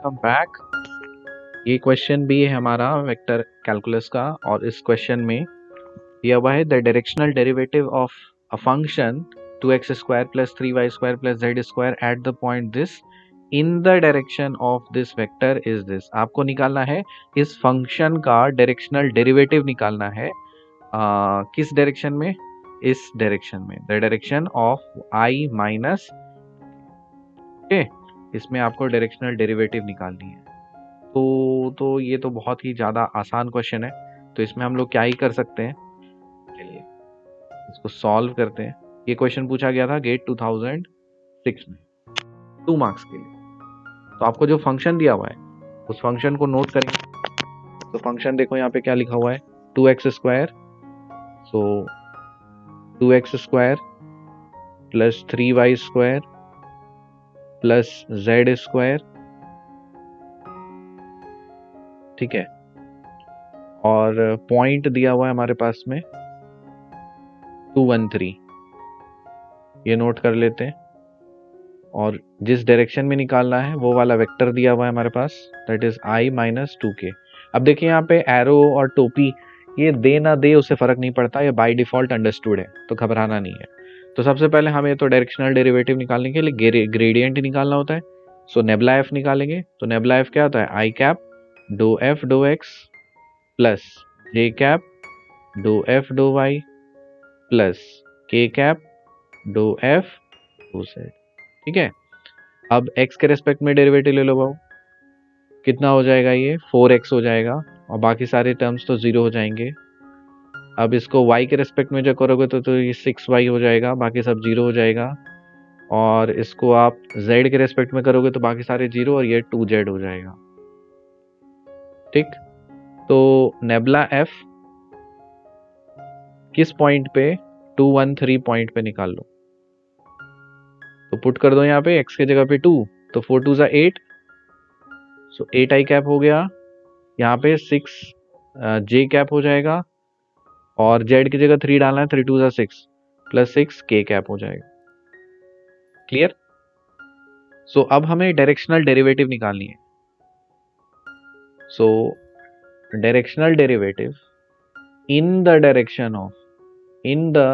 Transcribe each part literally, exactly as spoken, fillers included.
Welcome back. ये question भी है हमारा वेक्टर कैलकुलस का और इस क्वेश्चन में दिया हुआ है the directional derivative of a function two x square plus three y square plus z square at the point this in the direction of this vector is this. आपको निकालना है इस फंक्शन का डायरेक्शनल डेरिवेटिव निकालना है आ, किस direction में, इस डायरेक्शन में, the direction of i minus okay. इसमें आपको डायरेक्शनल डेरिवेटिव निकालनी है। तो तो ये तो बहुत ही ज़्यादा आसान क्वेश्चन है, तो इसमें हम लोग क्या ही कर सकते हैं, चलिए इसको सॉल्व करते हैं। ये क्वेश्चन पूछा गया था गेट टू थाउजेंड सिक्स में टू मार्क्स के लिए। तो आपको जो फंक्शन दिया हुआ है उस फंक्शन को नोट करेंगे। तो फंक्शन देखो यहाँ पे क्या लिखा हुआ है, two x square, so two x square plus three y square plus z square, ठीक है। और पॉइंट दिया हुआ है हमारे पास में टू वन थ्री, ये नोट कर लेते हैं। और जिस डायरेक्शन में निकालना है वो वाला वेक्टर दिया हुआ है हमारे पास, that is i minus two k. अब देखिए यहाँ पे एरो और टोपी ये दे ना दे उससे फर्क नहीं पड़ता, ये बाय डिफॉल्ट अंडरस्टूड है, तो घबराना नहीं है। तो सबसे पहले हमें तो डायरेक्शनल डेरिवेटिव निकालने के लिए ग्रेडियंट निकालना होता है। सो नेबुला एफ निकालेंगे। तो नेबुला एफ क्या होता है, i cap do f do x plus j cap do f do y plus k cap do f do z, ठीक है। अब x के रेस्पेक्ट में डेरिवेटिव ले लो भाऊ, कितना हो जाएगा, ये फोर एक्स हो जाएगा और बाकी सारे टर्म्स तो जीरो हो जाएंगे। अब इसको y के रेस्पेक्ट में जो करोगे तो, तो ये सिक्स वाई हो जाएगा, बाकी सब जीरो हो जाएगा। और इसको आप z के रेस्पेक्ट में करोगे तो बाकी सारे जीरो और ये टू जेड हो जाएगा, ठीक। तो नेबुला एफ किस पॉइंट पे, टू वन थ्री पॉइंट पे निकाल लो। तो पुट कर दो यहाँ पे x के जगह पे टू, तो फोर टू ज़ा eight, so eight i cap हो गया। यहाँ पे सिक्स जे कैप हो जाएगा और z की जगह थ्री डालना है, थ्री टू ज़ा six plus six k cap हो जाएगा। क्लियर। सो so, अब हमें डायरेक्शनल डेरिवेटिव निकालनी है। So directional derivative in the direction of, in the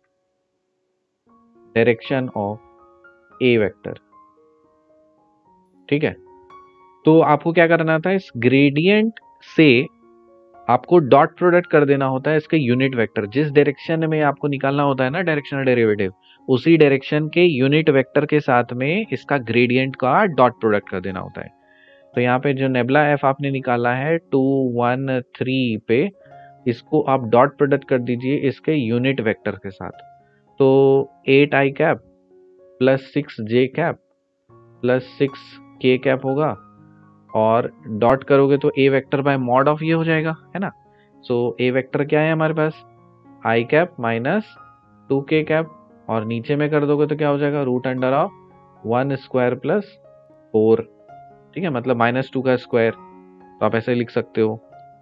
direction of a vector, ठीक है। तो आपको क्या करना था, इस ग्रेडियंट से आपको डॉट प्रोडक्ट कर देना होता है इसके यूनिट वेक्टर। जिस डायरेक्शन में आपको निकालना होता है ना डायरेक्शनल डेरिवेटिव, उसी डायरेक्शन के यूनिट वेक्टर के साथ में इसका ग्रेडियंट का डॉट प्रोडक्ट कर देना होता है। तो यहाँ पे जो नेबुला एफ आपने निकाला है टू वन थ्री पे, इसको आप डॉट प्रोडक्ट कर दीजिए इसके यूनिट वेक्टर के साथ। तो eight i cap plus six j cap plus six k cap होगा और डॉट करोगे तो a vector by mod of ये हो जाएगा, है ना। सो ए वेक्टर क्या है हमारे पास, i cap minus two k cap, और नीचे में कर दोगे तो क्या हो जाएगा, root under of one square plus four, ठीक है, मतलब माइनस टू का स्क्वायर। तो आप ऐसे लिख सकते हो।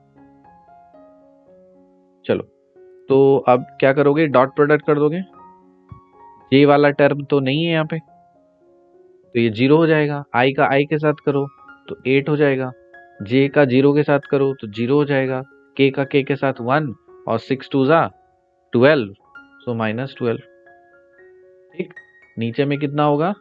चलो, तो अब क्या करोगे, डॉट प्रोडक्ट कर दोगे। जे वाला टर्म तो नहीं है यहाँ पे, तो ये जीरो हो जाएगा। आई का आई के साथ करो तो एट हो जाएगा, जे का जीरो के साथ करो तो जीरो हो जाएगा, के का के के साथ वन और सिक्स टू ज़ा ट्वेल्व, सो माइनस ट्वेल्व, ठीक। नीचे में कितना होगा,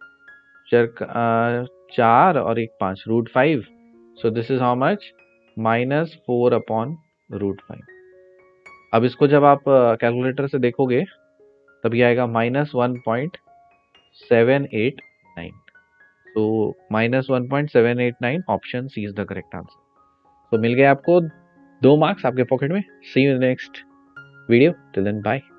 चार चार और एक पाँच, root five. So this is how much, minus four upon root five. अब इसको जब आप कैलकुलेटर से देखोगे तब ये आएगा minus one point seven eight nine. तो minus one point seven eight nine, option c is the correct answer. तो मिल गया आपको दो मार्क्स आपके पॉकेट में। See you in next video, till then bye.